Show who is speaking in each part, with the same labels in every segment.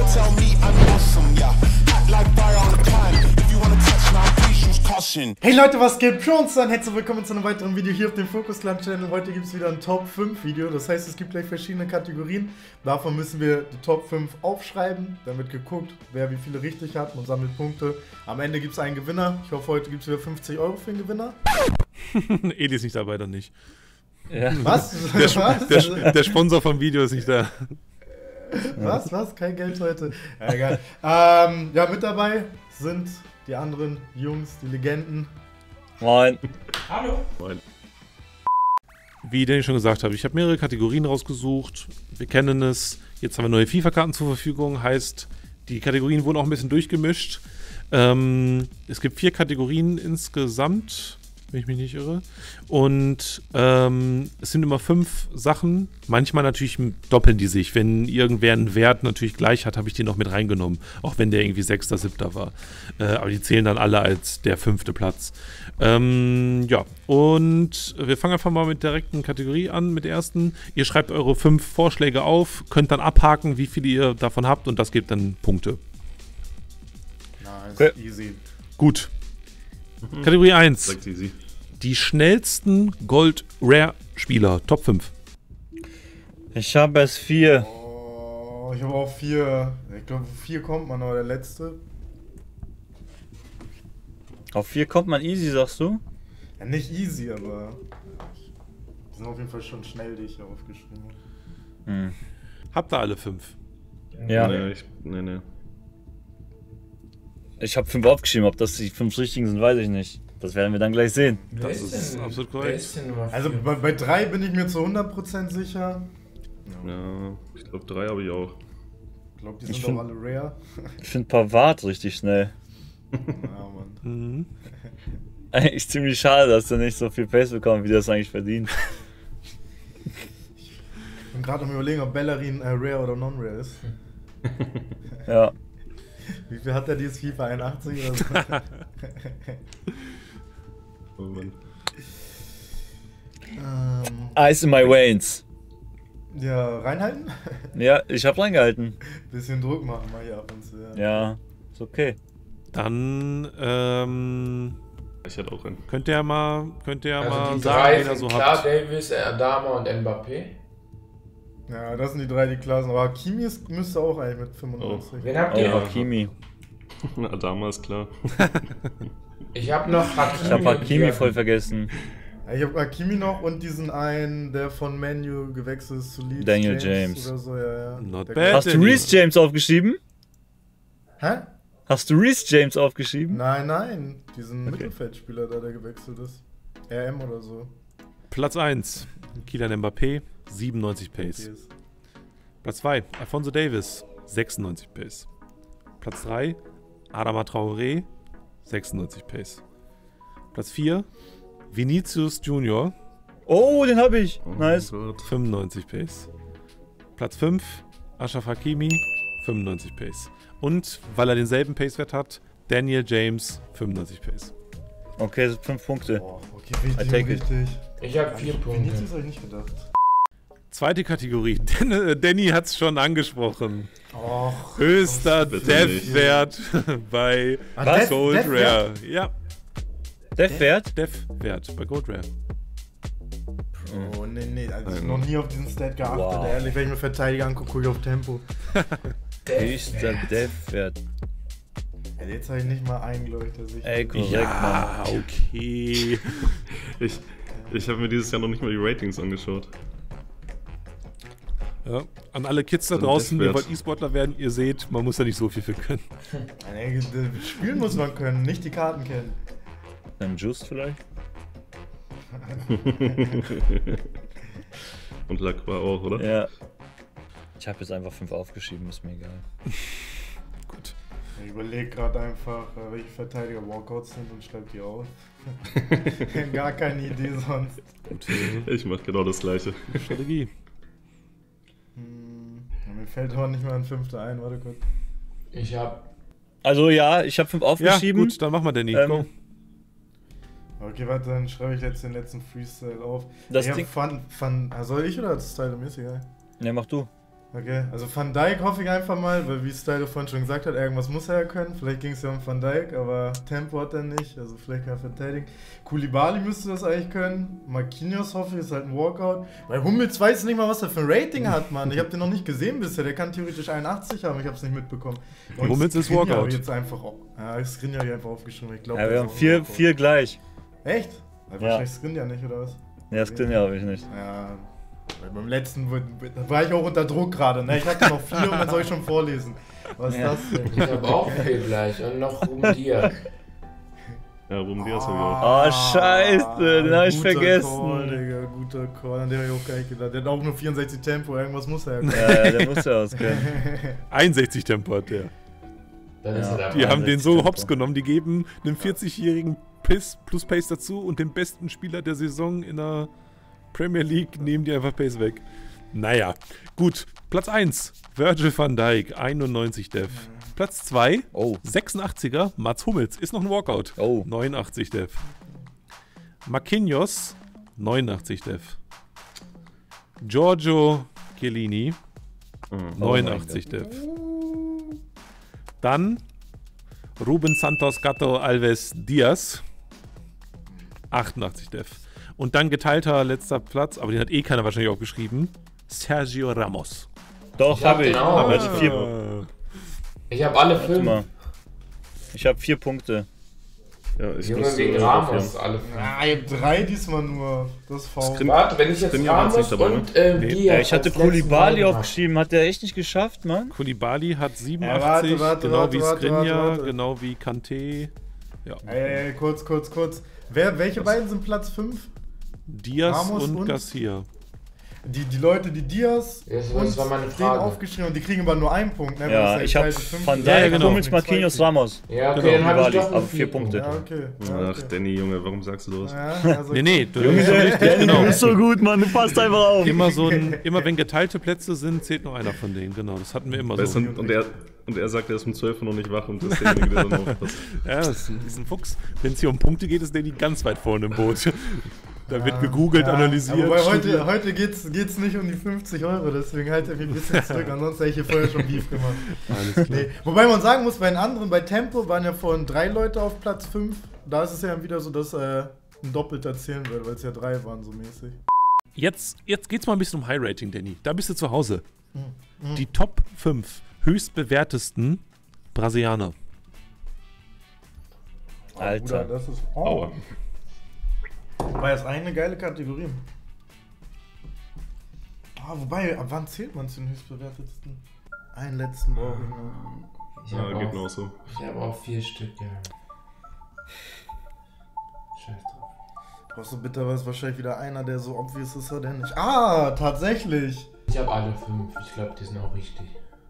Speaker 1: tell me I'm awesome, yeah. Act like fire all the time. If you wanna touch now, please use caution.
Speaker 2: Hey Leute, was geht? Pronzan, herzlich willkommen zu einem weiteren Video hier auf dem Focus Clan Channel. Heute gibt es wieder ein Top 5 Video, das heißt, es gibt gleich verschiedene Kategorien. Davon müssen wir die Top 5 aufschreiben. Dann wird geguckt, wer wie viele richtig hat und sammelt Punkte. Am Ende gibt es einen Gewinner. Ich hoffe, heute gibt es wieder 50 Euro für den Gewinner.
Speaker 3: Edi ist nicht dabei, dann nicht.
Speaker 2: Ja. Was?
Speaker 3: Der Sponsor vom Video ist nicht da.
Speaker 2: Was? Kein Geld heute? Ja, egal. Ja, mit dabei sind die anderen Jungs, die Legenden.
Speaker 4: Moin.
Speaker 2: Hallo.
Speaker 3: Moin. Wie Danny schon gesagt habe, ich habe mehrere Kategorien rausgesucht. Wir kennen es. Jetzt haben wir neue FIFA-Karten zur Verfügung. Heißt, die Kategorien wurden auch ein bisschen durchgemischt. Es gibt 4 Kategorien insgesamt, wenn ich mich nicht irre. Und es sind immer 5 Sachen. Manchmal natürlich doppeln die sich. Wenn irgendwer einen Wert natürlich gleich hat, habe ich den noch mit reingenommen. Auch wenn der irgendwie 6., 7. war. Aber die zählen dann alle als der 5. Platz. Ja, und wir fangen einfach mal mit der direkten Kategorie an, mit der ersten. Ihr schreibt eure 5 Vorschläge auf, könnt dann abhaken, wie viele ihr davon habt und das gibt dann Punkte.
Speaker 2: Nice,
Speaker 4: okay.
Speaker 2: Easy.
Speaker 3: Gut. Kategorie 1.
Speaker 5: Easy.
Speaker 3: Die schnellsten Gold-Rare-Spieler. Top 5.
Speaker 4: Ich habe es 4.
Speaker 2: Oh, ich habe auch 4. Ich glaube, 4 kommt man, aber der letzte.
Speaker 4: Auf 4 kommt man easy, sagst du?
Speaker 2: Ja, nicht easy, aber die sind auf jeden Fall schon schnell, die ich hier aufgeschrieben habe.
Speaker 3: Habt ihr alle 5?
Speaker 4: Ja.
Speaker 5: Nee.
Speaker 4: Ich habe 5 aufgeschrieben, ob das die 5 richtigen sind, weiß ich nicht. Das werden wir dann gleich sehen.
Speaker 3: Das ist absolut korrekt.
Speaker 2: Also bei 3 bin ich mir zu 100% sicher.
Speaker 5: Ja, ich glaube 3 habe ich auch.
Speaker 2: Ich glaube, die sind auch alle rare.
Speaker 4: Ich finde Pavard richtig schnell.
Speaker 2: Ja, Mann.
Speaker 4: Eigentlich ziemlich schade, dass der nicht so viel Pace bekommt, wie das eigentlich verdient.
Speaker 2: Ich bin gerade am Überlegen, ob Bellerin rare oder non-rare ist.
Speaker 4: Ja.
Speaker 2: Wie viel hat der dieses FIFA 81 oder so?
Speaker 5: Oh Mann.
Speaker 4: Ice in my veins.
Speaker 2: Ja, reinhalten?
Speaker 4: Ja, ich habe reingehalten.
Speaker 2: Bisschen Druck machen mal hier ab und zu.
Speaker 4: Ja, ist okay.
Speaker 3: Dann,
Speaker 5: Ich hätte auch einen.
Speaker 3: könnt ihr ja mal
Speaker 6: Die
Speaker 3: sagen,
Speaker 6: drei
Speaker 3: wen ihr
Speaker 6: sind
Speaker 3: so
Speaker 6: klar,
Speaker 3: habt.
Speaker 6: Davis, Adama und Mbappé.
Speaker 2: Ja, das sind die 3, die klar sind. Aber Hakimi müsste auch eigentlich mit 95.
Speaker 6: Wen habt
Speaker 4: Oh,
Speaker 6: ihr?
Speaker 4: Hakimi.
Speaker 5: Na, damals klar.
Speaker 6: Ich hab noch Hakimi.
Speaker 4: Ich habe Hakimi voll vergessen.
Speaker 2: Ja, ich habe Hakimi noch und diesen einen, der von Manu gewechselt ist zu Leeds.
Speaker 4: Daniel James.
Speaker 2: Oder so, ja.
Speaker 3: Not
Speaker 2: Der-
Speaker 3: bad.
Speaker 4: Hast du Reece James aufgeschrieben?
Speaker 2: Hä?
Speaker 4: Hast du Reece James aufgeschrieben?
Speaker 2: Nein. Diesen Mittelfeldspieler da, der gewechselt ist. RM oder so.
Speaker 3: Platz 1. Kylian Mbappé, 97 Pace.
Speaker 2: Hier ist-
Speaker 3: Platz 2. Alphonso Davies, 96 Pace. Platz 3. Adama Traoré, 96 Pace. Platz 4. Vinicius Junior,
Speaker 4: Oh, den habe ich.
Speaker 5: Oh
Speaker 4: Nice.
Speaker 5: mein Gott.
Speaker 3: 95 Pace. Platz 5. Achraf Hakimi, 95 Pace. Und, weil er denselben Pacewert hat, Daniel James, 95 Pace.
Speaker 4: Okay, das sind 5 Punkte.
Speaker 2: Boah, okay,
Speaker 4: I
Speaker 2: richtig,
Speaker 4: take it.
Speaker 2: richtig.
Speaker 6: Ich hab 4 Punkte.
Speaker 2: Vinicius hab ich nicht gedacht.
Speaker 3: Zweite Kategorie. Danny hat es schon angesprochen.
Speaker 2: Och.
Speaker 3: Höchster
Speaker 5: bitte nicht.
Speaker 3: Dev-Wert bei
Speaker 2: Was?
Speaker 3: Gold
Speaker 2: Dev-Wert?
Speaker 3: Rare. Ja,
Speaker 4: Dev-Wert?
Speaker 3: Dev-Wert bei Gold Rare.
Speaker 2: Oh, nee. Also ich hab noch nie auf diesen Stat geachtet.
Speaker 4: Wow.
Speaker 2: Ehrlich, wenn ich mir Verteidiger angucke, gucke ich auf Tempo.
Speaker 4: Höchster Dev-Wert.
Speaker 2: Ja, jetzt habe ich nicht mal einen, glaube ich, der sich.
Speaker 4: Ey, korrekt,
Speaker 3: Ja, okay.
Speaker 5: Ich habe mir dieses Jahr noch nicht mal die Ratings angeschaut.
Speaker 3: Ja, an alle Kids da
Speaker 5: So ein
Speaker 3: draußen, ihr
Speaker 5: Dev-Wert.
Speaker 3: wollt E-Sportler werden, ihr seht, man muss da nicht so viel für können.
Speaker 2: Nee, spielen muss man können, nicht die Karten kennen.
Speaker 4: Dann Just vielleicht?
Speaker 5: Und Lacroix auch, oder?
Speaker 4: Ja. Ich habe jetzt einfach 5 aufgeschrieben, ist mir egal.
Speaker 3: Gut.
Speaker 2: Ich überlege gerade einfach, welche Verteidiger Walkouts sind und schreibe die auf. Gar keine Idee sonst.
Speaker 5: Ich mache genau das gleiche.
Speaker 3: Strategie.
Speaker 2: Ja, mir fällt aber nicht mal ein 5. ein, warte kurz.
Speaker 6: Ich hab.
Speaker 4: Also ja, ich habe 5
Speaker 3: Ja,
Speaker 4: aufgeschrieben.
Speaker 3: gut, dann mach mal Danny. Go.
Speaker 2: Okay, warte, dann schreibe ich jetzt den letzten Freestyle auf.
Speaker 4: Das
Speaker 2: ich
Speaker 4: Ding-
Speaker 2: soll ich oder das Teil? Mir ist egal.
Speaker 4: Ja, mach du.
Speaker 2: Okay, also Van Dijk hoffe ich einfach mal, weil wie Stylo vorhin schon gesagt hat, irgendwas muss er ja können. Vielleicht ging es ja um Van Dijk, aber Tempo hat er nicht, also vielleicht kann er verteidigen. Koulibaly müsste das eigentlich können. Marquinhos hoffe ich, ist halt ein Walkout. Weil Hummels weiß nicht mal, was er für ein Rating hat, Mann. Ich habe den noch nicht gesehen bisher, der kann theoretisch 81 haben, ich habe es nicht mitbekommen. Und
Speaker 3: Hummels ist
Speaker 2: Skriniar
Speaker 3: Walkout.
Speaker 2: Jetzt einfach, ja, Skriniar hier einfach aufgeschrieben, ich glaube.
Speaker 4: Ja, wir haben 4 gleich.
Speaker 2: Echt? Ja.
Speaker 4: Ja.
Speaker 2: Wahrscheinlich Skriniar nicht, oder was?
Speaker 4: Ja, das Skriniar habe ich nicht.
Speaker 2: Ja, weil beim letzten da war ich auch unter Druck gerade, ne? Ich hatte noch 4 und dann soll ich schon vorlesen. Was ist
Speaker 4: Ja.
Speaker 2: das denn?
Speaker 6: Ich habe auch 4 gleich und noch Rubendia.
Speaker 5: Ja, Ruben Diaz habe ich auch.
Speaker 4: Oh, scheiße, den habe ich
Speaker 2: Guter
Speaker 4: vergessen.
Speaker 2: Call, Digga, guter Call, an den habe ich auch gar nicht gedacht. Der hat auch nur 64 Tempo, irgendwas muss er ja können.
Speaker 4: Ja, der muss ja auskennen.
Speaker 3: 61 Tempo hat der.
Speaker 6: Dann ist er
Speaker 3: Die
Speaker 6: dabei.
Speaker 3: haben den so
Speaker 4: 61
Speaker 3: hops
Speaker 4: Tempo.
Speaker 3: genommen, die geben einem 40-jährigen Piss plus Pace dazu und den besten Spieler der Saison in der Premier League nehmen die einfach Pace weg. Naja, gut. Platz 1, Virgil van Dijk, 91 Dev. Platz 2,
Speaker 4: Oh.
Speaker 3: 86er, Mats Hummels, ist noch ein Walkout.
Speaker 4: Oh.
Speaker 3: 89 Dev. Marquinhos, 89 Dev. Giorgio Chiellini,
Speaker 5: Mhm.
Speaker 3: 89 Dev. Dann Ruben Santos Gato Alves Diaz, 88 Dev. Und dann geteilter letzter Platz, aber den hat eh keiner wahrscheinlich auch geschrieben, Sergio Ramos.
Speaker 4: Doch,
Speaker 6: Ich hab
Speaker 4: habe ich.
Speaker 6: den auch.
Speaker 4: Aber also 4.
Speaker 6: Ich habe alle
Speaker 4: Warte
Speaker 6: 5.
Speaker 4: mal. Ich habe 4 Punkte.
Speaker 5: Ja, ich
Speaker 6: Junge,
Speaker 5: müsste
Speaker 6: wegen
Speaker 5: auch
Speaker 6: Ramos,
Speaker 5: hier.
Speaker 6: alle 5.
Speaker 2: Ah, ich hab 3 diesmal nur. Das ist faul.
Speaker 6: Warte, wenn ich jetzt
Speaker 5: Skriniar war jetzt
Speaker 6: Ramos
Speaker 5: nicht dabei, ne?
Speaker 6: und
Speaker 3: Nee.
Speaker 6: Diaz
Speaker 4: Ja, ich hatte
Speaker 6: als letzten
Speaker 4: Koulibaly
Speaker 6: beiden
Speaker 4: aufgeschrieben. Hat der echt nicht geschafft, Mann?
Speaker 3: Koulibaly hat 87,
Speaker 2: Ja, warte,
Speaker 3: genau
Speaker 2: warte,
Speaker 3: wie
Speaker 2: warte,
Speaker 3: Skriniar,
Speaker 2: warte.
Speaker 3: genau wie Kanté. Ja.
Speaker 2: Ey, kurz. Welche beiden sind Platz 5?
Speaker 3: Diaz
Speaker 2: Ramos
Speaker 3: und
Speaker 2: und?
Speaker 3: Garcia.
Speaker 2: Die Leute, die Diaz
Speaker 6: Ja, das
Speaker 2: und
Speaker 6: war meine
Speaker 2: den
Speaker 6: Frage.
Speaker 2: aufgeschrieben und die kriegen aber nur einen Punkt, ne? weil
Speaker 4: Ja,
Speaker 2: das
Speaker 4: ich
Speaker 2: ja
Speaker 4: habe
Speaker 2: geteilte fünf
Speaker 4: Van
Speaker 2: sind.
Speaker 4: Dijk,
Speaker 3: Ja, genau.
Speaker 4: Hummels, Marquinhos, Ramos.
Speaker 6: Ja, okay,
Speaker 3: Genau,
Speaker 6: dann habe ich
Speaker 4: Koulibaly,
Speaker 6: doch nur
Speaker 4: aber 4
Speaker 6: 4
Speaker 4: Punkte.
Speaker 2: Ja, okay. Ja,
Speaker 5: Ach,
Speaker 2: okay.
Speaker 5: Danny, Junge, warum sagst du das?
Speaker 2: Ja, also
Speaker 3: Nee, du
Speaker 4: Junge,
Speaker 3: hast richtig, genau.
Speaker 4: du bist so gut, Mann. Du passt einfach auf.
Speaker 3: Immer wenn geteilte Plätze sind, zählt nur einer von denen, genau. Das hatten wir immer
Speaker 5: Weißt
Speaker 3: so.
Speaker 5: du, und er sagt, er ist um 12 Uhr noch nicht wach und das ist derjenige, der dann aufpasst.
Speaker 3: Ja, das ist ein Fuchs. Wenn es hier um Punkte geht, ist der die ganz weit vorne im Boot. Da wird gegoogelt, analysiert.
Speaker 2: Ja, wobei
Speaker 3: studiert.
Speaker 2: heute geht's nicht um die 50 Euro, deswegen halte ich mich ein bisschen zurück. Ansonsten hätte ich hier vorher schon Beef gemacht.
Speaker 3: Alles klar.
Speaker 2: Nee. Wobei man sagen muss, bei den anderen, bei Tempo waren ja vorhin 3 Leute auf Platz 5. Da ist es ja wieder so, dass ein doppelter zählen wird, weil es ja 3 waren so mäßig.
Speaker 3: Jetzt geht's mal ein bisschen um High Rating, Danny. Da bist du zu Hause. Die Top 5 höchstbewertesten Brasilianer.
Speaker 4: Alter.
Speaker 2: Bruder, das ist
Speaker 5: Aua.
Speaker 2: Wobei, das ist eine geile Kategorie. Wobei, ab wann zählt man zu den höchstbewertetsten? Einen letzten brauche ich noch.
Speaker 6: Ich
Speaker 5: Ja,
Speaker 6: habe
Speaker 5: geht mir
Speaker 6: auch,
Speaker 5: auch so.
Speaker 6: ich hab auch 4 Stück, ja. Scheiß drauf.
Speaker 2: Brauchst du bitte was? Wahrscheinlich wieder einer, der so obvious ist, oder nicht? Ah, tatsächlich!
Speaker 6: Ich habe alle 5. Ich glaube, die sind auch richtig.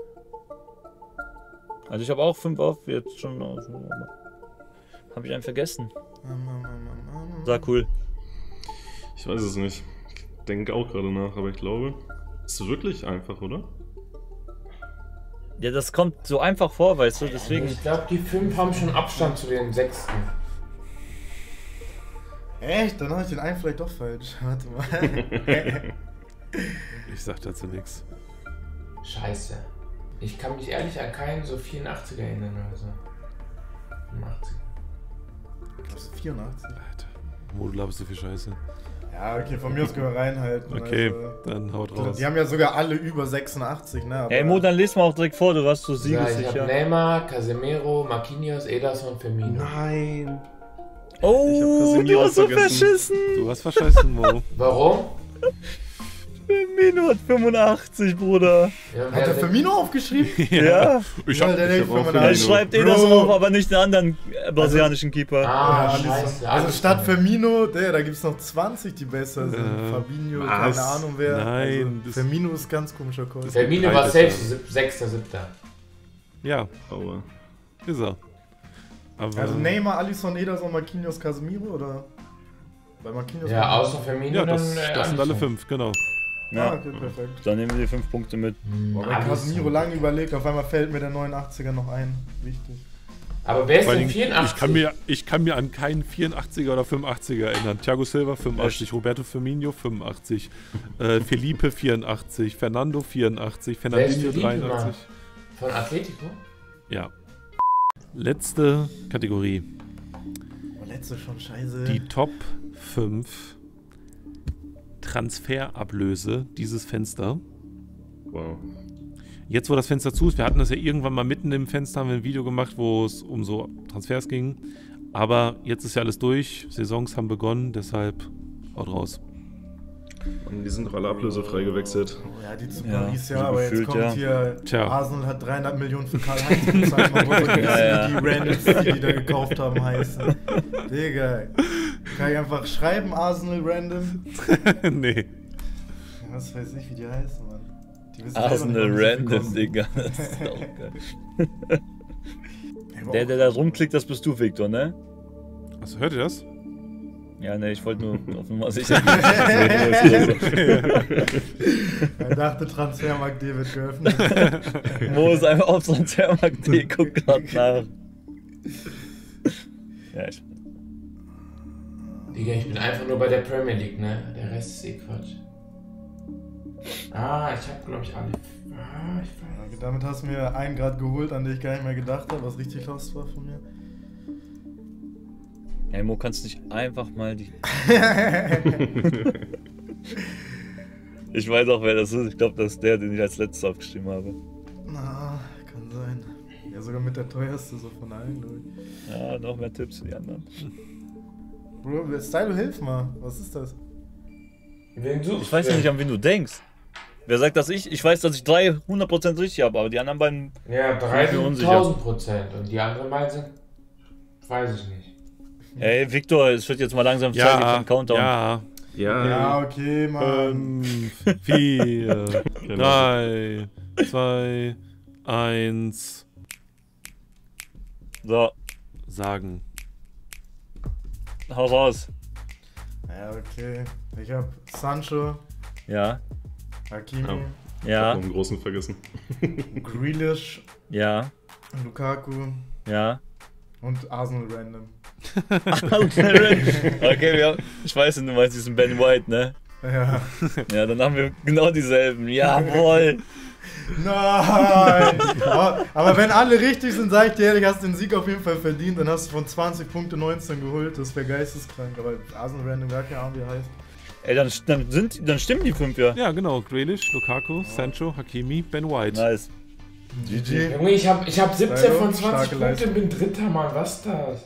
Speaker 4: Also ich habe auch 5 auf, jetzt schon. Habe ich einen vergessen. Sah cool.
Speaker 5: Ich weiß es nicht. Ich denke auch gerade nach, aber ich glaube, ist wirklich einfach, oder?
Speaker 4: Ja, das kommt so einfach vor, weißt du, deswegen.
Speaker 6: Ich glaube, die 5 haben schon Abstand zu den 6.
Speaker 2: Echt? Dann habe ich den einen vielleicht doch falsch. Warte mal.
Speaker 3: Ich sag dazu nichts.
Speaker 6: Scheiße. Ich kann mich ehrlich an keinen so 84er erinnern oder so. 85.
Speaker 2: Das ist 84.
Speaker 3: Alter, wo du laberst so viel Scheiße.
Speaker 2: Ja, okay, von mir aus können wir reinhalten.
Speaker 3: Okay,
Speaker 2: Also,
Speaker 3: dann haut raus.
Speaker 2: die haben ja sogar alle über 86, ne? Aber
Speaker 4: Ey, Mo, dann lest mal auch direkt vor, du warst so
Speaker 6: Ja, ich habe
Speaker 4: siegessicher.
Speaker 6: Neymar, Casemiro, Marquinhos, Ederson, Firmino.
Speaker 5: Nein!
Speaker 4: Oh,
Speaker 5: Ich hab
Speaker 4: du
Speaker 5: Casemiro
Speaker 4: hast so
Speaker 5: vergessen.
Speaker 4: verschissen.
Speaker 3: Du hast verscheißen, Mo.
Speaker 6: Warum?
Speaker 4: Firmino hat 85, Bruder.
Speaker 6: Ja,
Speaker 2: hat der Firmino aufgeschrieben?
Speaker 4: Ja.
Speaker 3: Ich
Speaker 2: Weil
Speaker 3: hab,
Speaker 2: der denkt
Speaker 5: hab auch
Speaker 2: 85.
Speaker 4: Er
Speaker 5: Firmino.
Speaker 4: schreibt eh das auf, aber nicht den anderen brasilianischen Keeper.
Speaker 6: Ah,
Speaker 2: Ja,
Speaker 6: scheiße.
Speaker 2: also statt Firmino, da gibt es noch 20, die besser sind. Fabinho,
Speaker 5: was?
Speaker 2: keine Ahnung wer.
Speaker 3: Nein,
Speaker 2: also,
Speaker 3: das-
Speaker 2: Firmino ist ganz komischer Call.
Speaker 6: Firmino war safe 6., 7.
Speaker 3: ja,
Speaker 5: Aua.
Speaker 3: ist er. Aber
Speaker 2: Also Neymar, Alisson, Ederson, Marquinhos, Casemiro oder? Bei Marquinhos.
Speaker 6: Ja, außer Firmino
Speaker 3: ja,
Speaker 6: dann.
Speaker 3: das sind alle 5, genau.
Speaker 2: Ah,
Speaker 4: Ja.
Speaker 2: okay, perfekt.
Speaker 4: Dann nehmen wir die 5 Punkte mit.
Speaker 2: Boah, bei Casemiro lange überlegt, auf einmal fällt mir der 89er noch ein. Wichtig.
Speaker 6: Aber wer ist
Speaker 3: Vor
Speaker 6: denn
Speaker 3: allen Dingen,
Speaker 6: 84?
Speaker 3: ich kann mir an keinen 84er oder 85er erinnern. Thiago Silva 85, Roberto Firmino 85, Felipe 84, Fernando 84, Fernandinho 83.
Speaker 6: Von Atletico?
Speaker 3: Ja. Letzte Kategorie.
Speaker 2: Oh, letzte schon scheiße.
Speaker 3: Die Top 5 Transferablöse dieses Fenster.
Speaker 5: Wow.
Speaker 3: Jetzt, wo das Fenster zu ist, wir hatten das ja irgendwann mal mitten im Fenster, haben wir ein Video gemacht, wo es um so Transfers ging. Aber jetzt ist ja alles durch, Saisons haben begonnen, deshalb haut raus.
Speaker 5: Und die sind doch alle ablösefrei gewechselt.
Speaker 2: Oh, ja, die zu
Speaker 4: Ja,
Speaker 2: Paris, ja,
Speaker 4: so
Speaker 2: aber
Speaker 4: gefühlt,
Speaker 2: jetzt kommt hier,
Speaker 3: Tja.
Speaker 2: Arsenal hat 300 Millionen für Karl-Heinz bezahlt, man muss vergessen,
Speaker 4: Ja.
Speaker 2: wie die Randoms, die da gekauft haben, heißen. Digga, kann ich einfach schreiben, Arsenal Random?
Speaker 3: Nee.
Speaker 2: Was weiß ich, wie die heißen, Mann. Die wissen
Speaker 4: Arsenal
Speaker 2: selber nicht,
Speaker 4: Random,
Speaker 2: was
Speaker 4: Digga. Das ist auch geil. Der da rumklickt, das bist du, Victor, ne?
Speaker 3: Also, hört ihr das?
Speaker 4: Ja, ne, ich wollte nur auf Nummer sicher.
Speaker 2: Er dachte, Transfermarkt.de wird geöffnet.
Speaker 4: Mo ist einfach auf Transfermarkt.de, guckt grad nach. Ja,
Speaker 6: Digga, ich bin einfach nur bei der Premier League, ne? Der Rest ist eh Quatsch. Ah, ich hab, glaube ich, alle. Ah, ich weiß.
Speaker 2: Okay, damit hast du mir einen Grad geholt, an den ich gar nicht mehr gedacht habe, was richtig lost war von mir.
Speaker 4: Ey, Mo, kannst du nicht einfach mal die... Ich weiß auch, wer das ist. Ich glaube, das ist der, den ich als letztes aufgeschrieben habe.
Speaker 2: Na, kann sein. Ja, sogar mit der teuerste so von allen, glaube ich.
Speaker 4: Ja, noch mehr Tipps für die anderen.
Speaker 2: Bro, Stylo, hilf mal. Was ist das?
Speaker 6: Wen suchst
Speaker 4: Ich weiß ja nicht, an wen du denkst. Wer sagt das ich? Ich weiß, dass ich 300% richtig habe, aber die anderen beiden...
Speaker 6: Ja,
Speaker 4: Ich bin unsicher.
Speaker 6: 3000%. Und die anderen beiden sind. Weiß ich nicht.
Speaker 4: Ey, Victor, es wird jetzt mal langsam Zeit für den Countdown.
Speaker 3: Ja.
Speaker 2: Ja, okay, Mann.
Speaker 3: 5, 4, 3, 2, 1.
Speaker 4: So,
Speaker 3: Sagen.
Speaker 4: hau raus.
Speaker 2: Ja, okay. Ich hab Sancho,
Speaker 4: Ja,
Speaker 2: Hakimi,
Speaker 5: Ja. Ich
Speaker 4: ja,
Speaker 5: hab noch einen großen vergessen.
Speaker 2: Grealish,
Speaker 4: ja,
Speaker 2: Lukaku
Speaker 4: ja.
Speaker 2: und Arsenal Random.
Speaker 4: Okay, ich weiß, du meinst diesen Ben White, ne?
Speaker 2: Ja.
Speaker 4: Ja, dann haben wir genau dieselben. Jawohl.
Speaker 2: Nein! aber wenn alle richtig sind, sag ich dir ehrlich, hast den Sieg auf jeden Fall verdient. Dann hast du von 20 Punkte 19 geholt. Das wäre geisteskrank. Aber Arsenal Random, gar keine Ahnung, wie er heißt.
Speaker 4: Ey, dann stimmen die 5 ja.
Speaker 3: Ja, genau. Grealish, Lukaku, Sancho, Hakimi, Ben White.
Speaker 4: Nice.
Speaker 2: GG.
Speaker 6: Junge, ich hab 17 von 20
Speaker 2: Starke
Speaker 6: Punkten
Speaker 2: Leistung.
Speaker 6: und bin Dritter, Mann. Was ist das?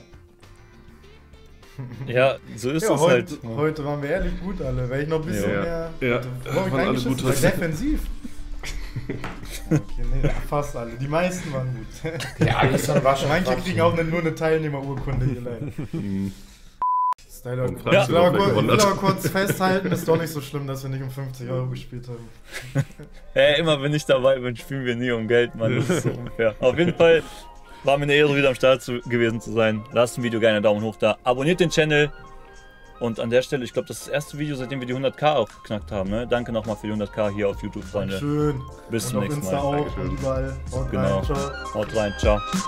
Speaker 4: Ja, so ist
Speaker 2: Ja,
Speaker 4: es
Speaker 2: heute,
Speaker 4: halt.
Speaker 2: heute waren wir ehrlich gut alle. Wäre ich noch ein bisschen
Speaker 5: Ja.
Speaker 2: mehr.
Speaker 5: Ja,
Speaker 2: Warum ich
Speaker 5: waren alle
Speaker 2: reingeschissen?
Speaker 5: gut
Speaker 2: Weil
Speaker 5: heute.
Speaker 2: defensiv. Okay, nee, fast alle. Die meisten waren gut.
Speaker 6: Der Alisson war schon.
Speaker 2: Manche
Speaker 6: Quatsch,
Speaker 2: kriegen
Speaker 6: ne?
Speaker 2: auch nur eine Teilnehmerurkunde hier leider. Styler,
Speaker 5: Und
Speaker 2: ich
Speaker 5: Franz
Speaker 2: will aber
Speaker 5: hat
Speaker 2: kurz- ich
Speaker 5: gewonnen.
Speaker 2: will aber kurz festhalten, ist doch nicht so schlimm, dass wir nicht um 50 € gespielt haben.
Speaker 4: Ey, immer wenn ich dabei bin, spielen wir nie um Geld, Mann. Das ist so unfair. Auf jeden Fall war mir eine Ehre, wieder am Start gewesen zu sein. Lasst dem Video gerne einen Daumen hoch da. Abonniert den Channel. Und an der Stelle, ich glaube, das ist das erste Video, seitdem wir die 100.000 auch geknackt haben. Ne? Danke nochmal für die 100.000 hier auf YouTube, Freunde.
Speaker 2: Schön.
Speaker 4: Bis
Speaker 2: Und
Speaker 4: zum
Speaker 2: auf
Speaker 4: nächsten
Speaker 2: Insta
Speaker 4: Mal.
Speaker 2: auch
Speaker 5: Dankeschön.
Speaker 2: und überall. Haut
Speaker 4: Genau.
Speaker 2: rein, ciao.
Speaker 4: Haut rein, ciao.